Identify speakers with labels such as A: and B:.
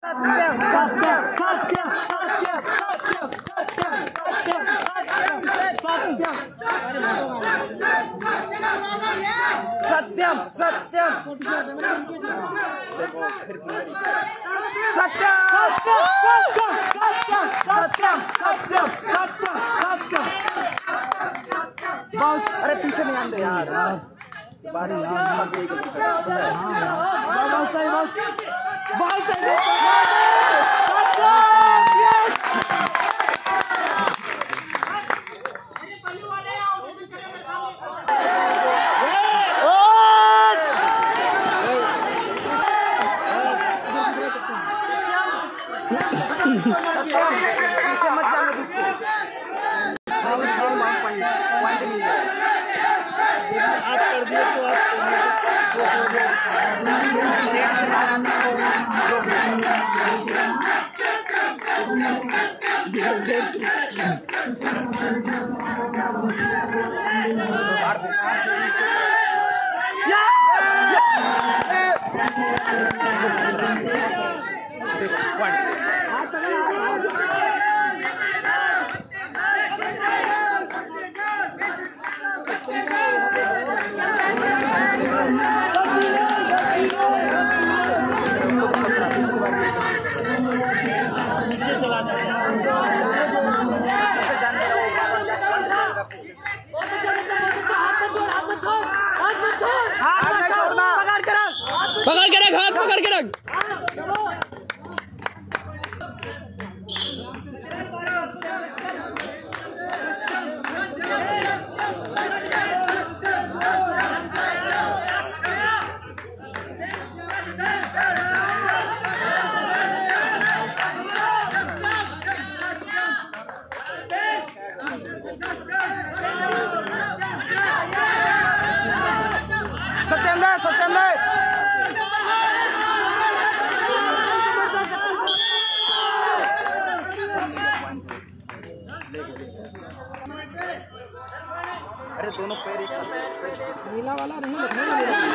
A: सत्यम सत्यम अरे पीछे नहीं आते यार बारी यार बहुत सही बहुत सही पीछे मत जाना जिसको आप कर दिए तो
B: पकड़ के रख, हाथ पकड़ के रख।
A: सत्यम अरे दोनों पैर एक साथ नीला वाला नहीं